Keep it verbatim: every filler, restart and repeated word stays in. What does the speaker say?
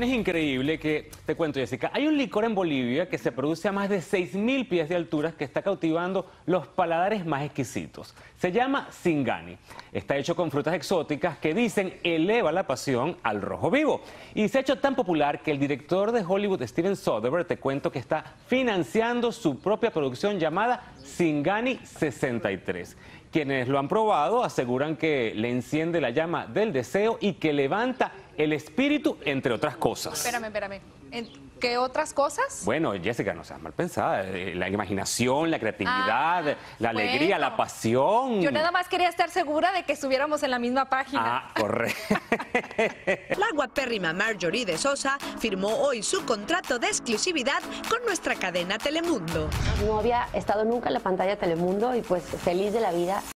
Es increíble que, te cuento Jessica, hay un licor en Bolivia que se produce a más de seis mil pies de altura que está cautivando los paladares más exquisitos. Se llama Singani. Está hecho con frutas exóticas que dicen eleva la pasión al rojo vivo. Y se ha hecho tan popular que el director de Hollywood, Steven Soderbergh, te cuento que está financiando su propia producción llamada Singani sesenta y tres. Quienes lo han probado aseguran que le enciende la llama del deseo y que levanta el espíritu, entre otras cosas. Espérame, espérame. ¿Qué otras cosas? Bueno, Jessica, no seas mal pensada. La imaginación, la creatividad, Ah, la bueno. alegría, la pasión. Yo nada más quería estar segura de que estuviéramos en la misma página. Ah, correcto. La guapérrima Marjorie de Sosa firmó hoy su contrato de exclusividad con nuestra cadena Telemundo. No había estado nunca en la pantalla de Telemundo y pues feliz de la vida.